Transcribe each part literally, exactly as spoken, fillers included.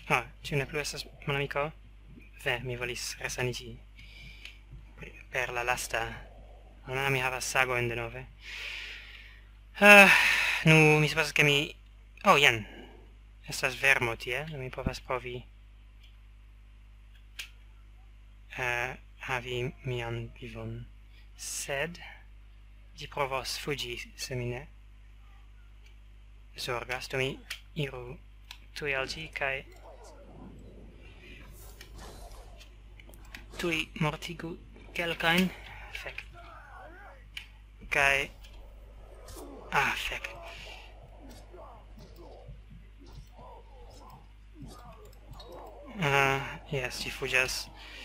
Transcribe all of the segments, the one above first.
Ah, ĉu ne plu estas malamiko? Ve, mi volis resaniĝi per la lasta. Almeno mi havas sagojn denove. Uh, nu, mi supposas ke mi... Oh, jen! Estas vermo tie, nu mi povas provi uh, havi mian vivon. Sed ĝi provos fuĝi se mi ne zorgas, do mi iru tuj al ĝi kaj tuj mortigu kelkajn. Fek. Kaj... Ah, fek. Uh, yes, ĝi fuĝas.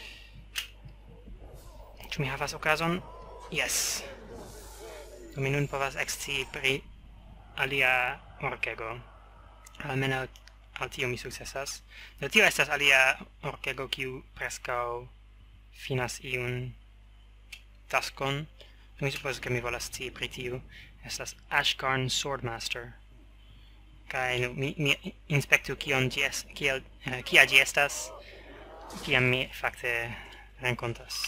Ĉu mi havas okazon? Yes. Do mi nun povas ekscii pri alia orkego. Almenaŭ al tio mi sukcesas. Do tio estas alia orkego kiu preskaŭ finas iun taskon. Do mi supposas ke mi volas scii pri tiu. Estas Ashgarn Swordmaster. Kaj nu mi, mi inspektu kion ĝi es, kiel uh, kia ĝi estas, kiam mi fakte renkontas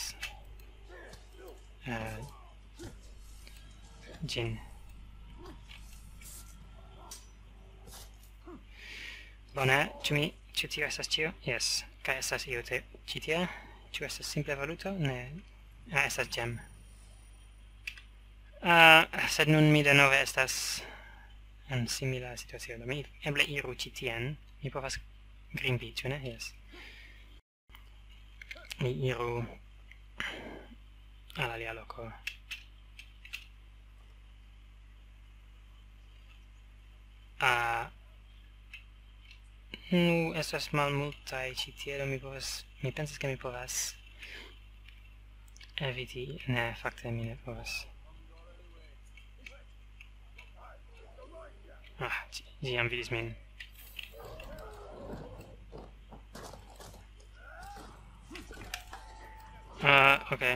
uh, ĝin. Bone, ĉu mi ĉu tio estas ĉio? Yes. Kaj estas io te ĉi tie? Ĉu estas simple valuto? Ne. Ah, estas gem. Uh, sed nun mi denove estas en simila situacio. Do mi eble iru ĉi tien. Mi povas grimpi, ĉu ne? Yes. Mi iru al alia loko. Uh, nu estas malmultaj ĉi tie, do mi povas... Mi pensas ke mi povas eviti... Ne, fakte mi ne povas. Ah, ĝi jam vidis min. Uh, okay.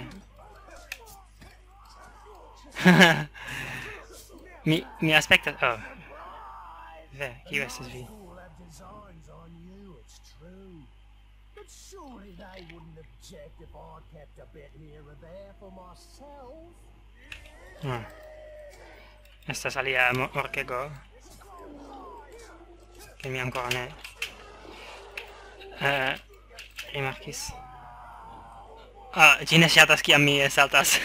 mi, mi aspektas... Oh. Ve, kiu estas vi? Surely they wouldn't object if I kept a bit here or there for myself. Ah. Estas alia orkego. Che mi ancora ne... Uh, rimarkis. Ah, ĝi ne ŝatas kiam mi saltas.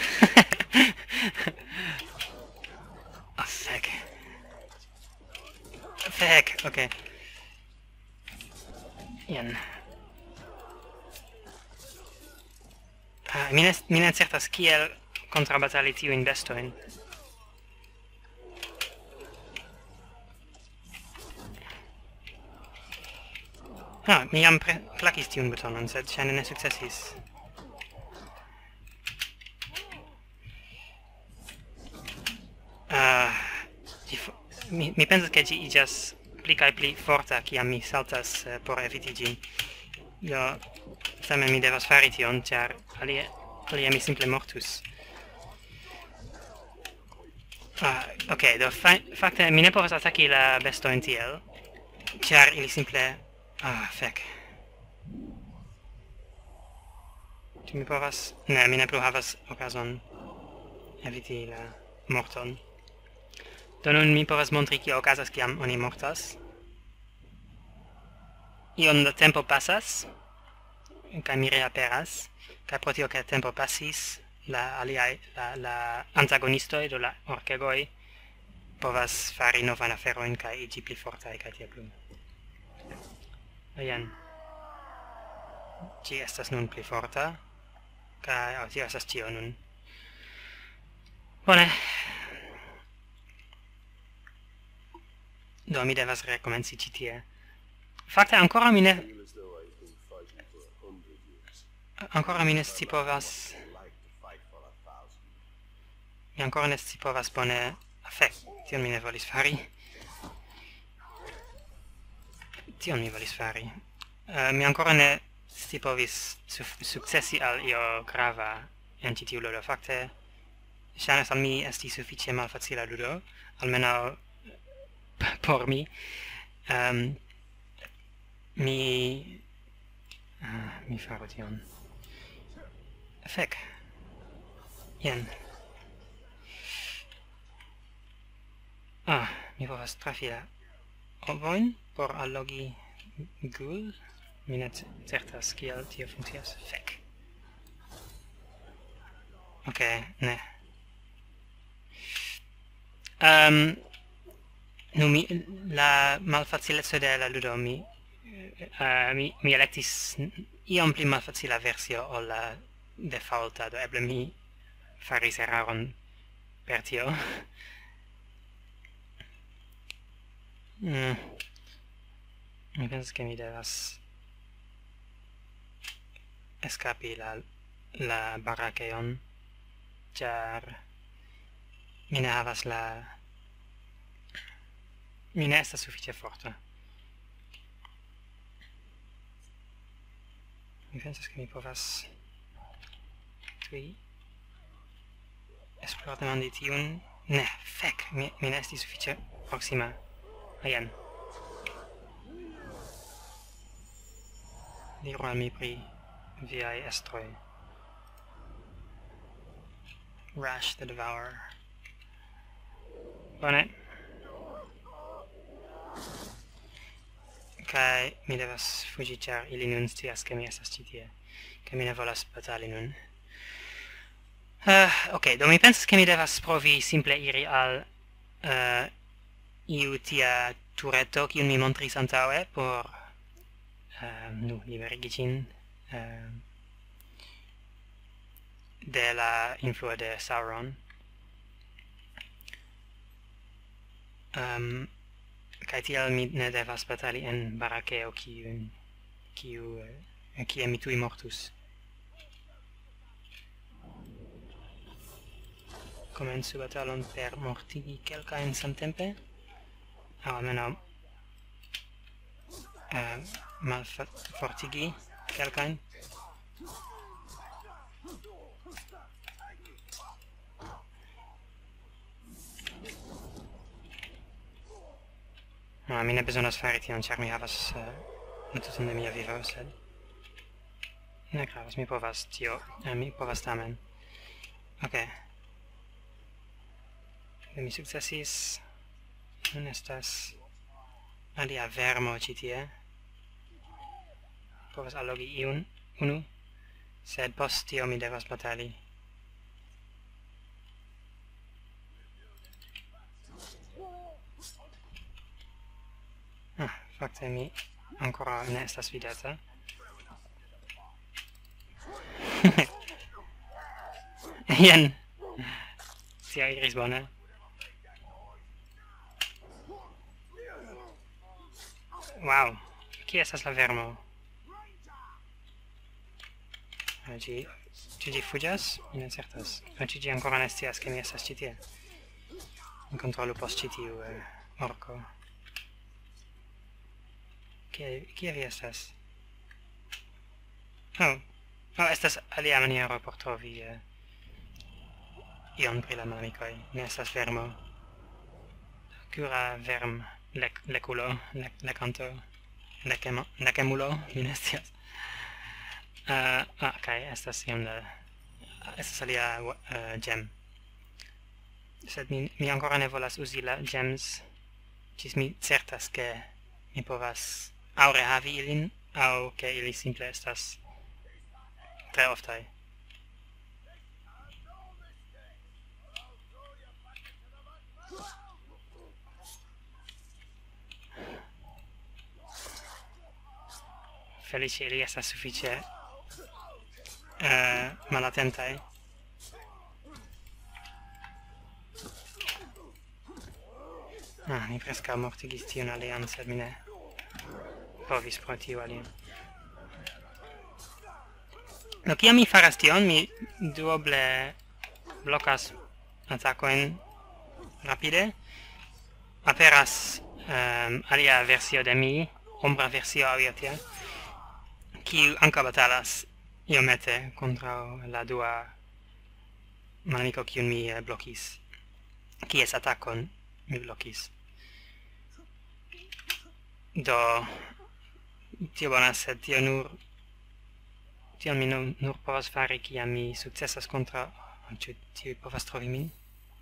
Ah, fek. Fek, okej. Jen. Ah, mi ne, mi ne certas kiel kontrabatali tiujn bestojn. Ah, mi jam klakis tiun butonon, sed ŝajne ne sukcesis. Uh, mi, mi pensas ke ĝi iĝas pli kaj pli forta kiam mi saltas uh, por eviti ĝin. Do, tamen mi devas fari tion, ĉar alie, alie mi simple mortus. Ah, ok, do fa fakte mi ne povas ataki la bestojn tiel, ĉar ili simple... Ah, fek. Ĉu mi povas... Ne, mi ne plu havas okazon eviti la morton. Do nun mi povas montri kio okazas kiam oni mortas. Iom da tempo pasas, kaj mi reaperas, kaj pro tio ke tempo pasis, la aliaj, la, la antagonistoj do la orkegoj povas fari novan aferojn kaj iĝi pli fortaj kaj tiel plu. Jen. Ĝi estas nun pli forta, kaj oh, tio estas ĉio nun. Bone. Do mi devas rekomenci ĉi tie. Fakte ancora mi ne... Ancora mi ne scipovas... Mi ancora ne scipovas bone... Fek, tion mi ne volis fari. Tion mi volis fari. Uh, mi ancora ne scipovis su successi al io grava en ĉi tiu ludo. Fakte, ŝajnas al mi esti sufiĉe malfacila ludo, almenaŭ por mi. Um, mi... Ah, mi faru tion. Fek. Jen. Ah, mi povas trafi la ovojn por allogi ghoul. Mi ne certas kiel tio funkcias. Fek. Ok, ne. Um, nu mi, la malfacilezo de la ludo, mi, uh, mi, mi electis iom pli malfacila versio ol la defaulta, do eble mi faris eraron per tio. mm. Mi pensas che mi devas escapi la, la barakeon, char mi ne havas la... mi ne estas sufiĉe forta. Mi pensas che mi povas tui esplortemandi tiun... Ne, fek, mi, mi ne estis sufiĉe proxima. Ajen. Diru al mi pri viai estroi. Rash the Devourer. Bone. Kai mi devas fugi, char ili nun scias che mi estas ĉi tie, ke mi ne volas batali nun. Uh, ok, do mi pensas che mi devas provi simple iri al uh, iu tia tureto kiun mi montris antaŭe por uh, nu liberigi ĝin uh, de la influo de Sauron. Um, kai tial mi ne devas batali en barakeo kiu kiu uh, kie mi tui mortus. Komencu batalon per mortigi kelkajn samtempe, aŭ almenaŭ uh, malfortigi kelkajn. No, mi ne bezonas fari tion, ĉar mi havas uh, tuton de mia vivo, sed ne gravas, mi povas tio, uh, mi povas tamen. Ok. Mi successis. Nun estas alia vermo ĉi tie. Povas allogi iun, unu, sed post tio mi devas batali. Ah, fakte mi ancora ne estas vidata. Jen! Tia iris bone. Wow, kie estas la vermo? Ci, ci gi fuĝas? Mi ne certas. Ci gi ancora ne scias ke mi estas ĉi tie. Mi kontrolu post ĉi tiu eh, orko. Kie, kie vi estas? Oh, oh, estas alia maniero por trovi eh, ion pri la malamikoj. Ne estas vermo. Cura verm. Lec, leculo, lec, lecanto, lecemo, lecemulo, mi ne scias. Uh, ah, ok, estas iom da... Estas alia uh, gem. Sed mi, mi ancora ne volas uzi la gems, cis mi certas che mi povas au rehavi ilin, au che ili simple estas tre oftai. Felice ili estas sufiĉe uh, malatentaj. Ah, mi preskaŭ mortigis tiun alian, sed mi ne povis pro tiu alien. Do kiam mi faras tion, mi duoble blokas atakojn rapide. Aperas um, alia versio de mi, ombra versio aŭ io tia, kiu ankaŭ batalas iomete kontraŭ la dua malamiko kiun mi uh, blokis, kies atakon mi blokis. Do tio bonas, sed tio nur tion mi nur, nur povas fari kiam mi sukcesas kontraŭ ĉu tiuj povas trovi min?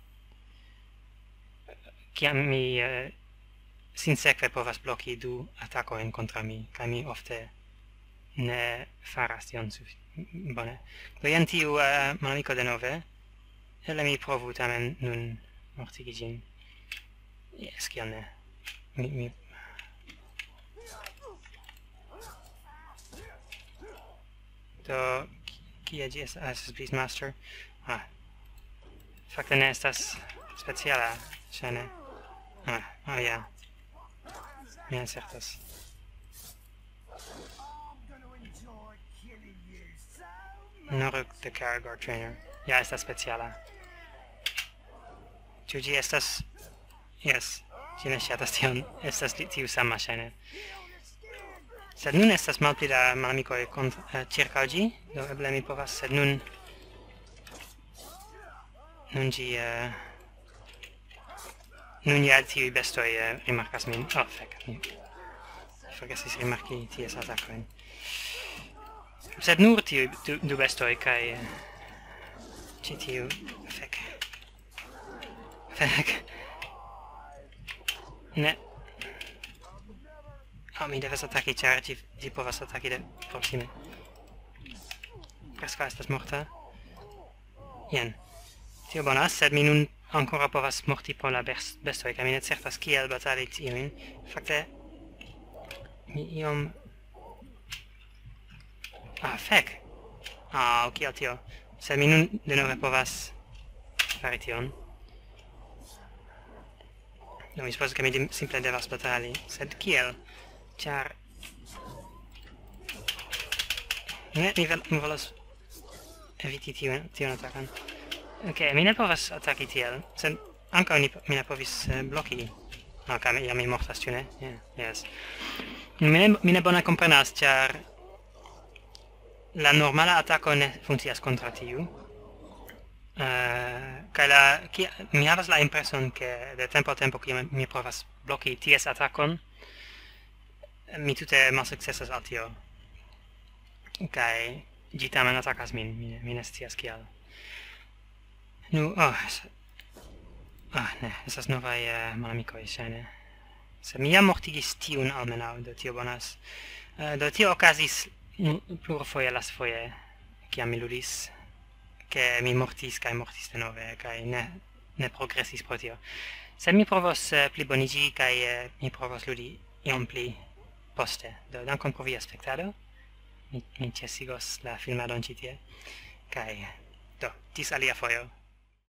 Kiam mi uh, sinsekve povas bloki du atakojn kontraŭ mi, kaj mi ofte ne faras tion bone. Do jen tiu uh, malamiko denove. Eble mi provu tamen nun mortigi ĝin. Jes, kial ne? Mi, mi Do, kie ĝi estas? Ah, estas Beastmaster. Ah. Fakte ne estas speciala, ŝajne. Ah, oh ja. Mi ne certas. Noruk the Caragor Trainer. Ja, estas speciala. Ĉu ĝi estas... Yes, ĝi ne ŝatas tion. Estas tiu sama, ŝajne. Sed nun estas malpli da malamikoj uh, ĉirkaŭ ĝi, do eble mi povas, sed nun... Nun ĝi... Uh, nun ja tiuj bestoj uh, rimarkas min. Oh, fek, mi forgesis rimarki ties atakojn. Sed nur tiuj du, du bestoj kaj... Ĉi uh, tiu... Fek. Fek. Ne. Oh, mi devas ataki, ĉar ĝi, ĝi povas ataki de proksime. Preskaŭ estas morta. Jen. Tio bonas, sed mi nun ancora povas morti pro la bestoj, kaj mi ne certas kiel batali tiujn. Fakte... Mi iom... Ah, fek! Ah, kiel tio. Sed mi nun denove povas fari tion. No, mi suppose che mi simple devas batali. Sed kiel? Char... Ne, mi, mi volas eviti tion, tion atakan. Ok, mi ne povas ataki tiel, sed ankaŭ mi ne povis uh, bloki. Ok, ja mi mortas, ĉu ne? Yeah, yes. Mi ne, mi ne bone komprenas, ĉar la normala atako ne funkcias kontraŭ tiu. Uh, kaj la... Kia, mi havas la impreson, ke de tempo al tempo kiam mi provas bloki ties atakon, mi tute malsukcesas al tio. Kaj ĝi tamen atakas min, mi, mi ne scias kial. Nu, oh, es... Ah, ne, estas novaj uh, malamikoj, ŝajne. Se mi jam mortigis tiun almenaŭ, do tio bonas. Uh, do tio okazis plurfoje lastfoje, kiam mi ludis, ke mi mortis kaj mortis denove, kaj ne, ne progresis pro tio. Sed mi provos uh, pliboniĝi kaj uh, mi provos ludi iom pli poste. Do, dankon pro via spektado. Mi, mi ĉesigos la filmadon ĉi tie. Kaj, do, ĝis alia fojo.